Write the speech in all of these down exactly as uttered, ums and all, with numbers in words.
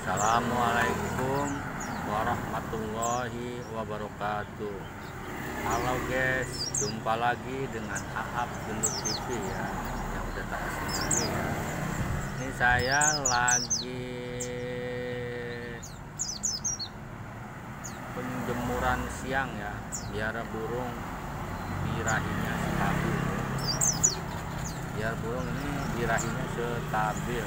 Assalamualaikum warahmatullahi wabarakatuh. Halo guys, jumpa lagi dengan Aap Gendut T V ya, yang udah tak asing lagi ya. Ini saya lagi penjemuran siang ya, biar burung birahinya stabil. Biar burung ini birahinya stabil.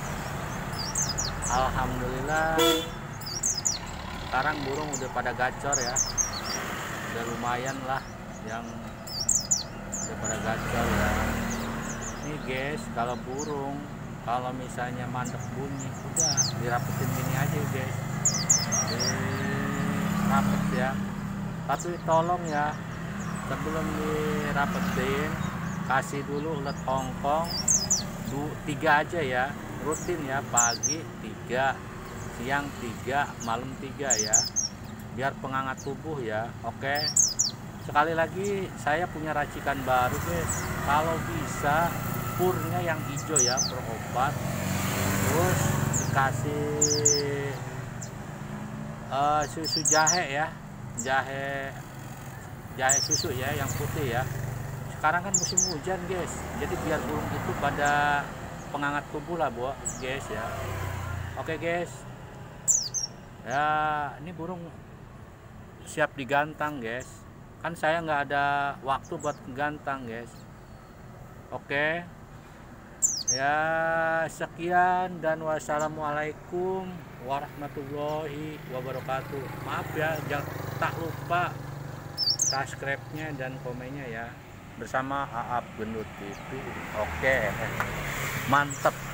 Alhamdulillah sekarang burung udah pada gacor ya, udah lumayan lah yang udah pada gacor ya. Ini guys, kalau burung kalau misalnya mandek bunyi udah dirapetin gini aja guys, dirapet ya. Tapi tolong ya, sebelum dirapetin kasih dulu ulet hongkong tiga aja ya, rutin ya, pagi tiga, siang tiga, malam tiga ya, biar penghangat tubuh ya. Oke, sekali lagi saya punya racikan baru guys, kalau bisa purnya yang hijau ya, berobat, terus dikasih uh, susu jahe ya, jahe jahe susu ya, yang putih ya. Sekarang kan musim hujan guys, jadi biar burung itu pada penghangat tubuh lah bu guys ya. Oke guys ya, ini burung siap digantang guys, kan saya nggak ada waktu buat gantang guys. Oke ya, sekian dan wassalamualaikum warahmatullahi wabarakatuh. Maaf ya, jangan tak lupa subscribe nya dan komennya ya, bersama Aap Gendut T V. Oke, mantep.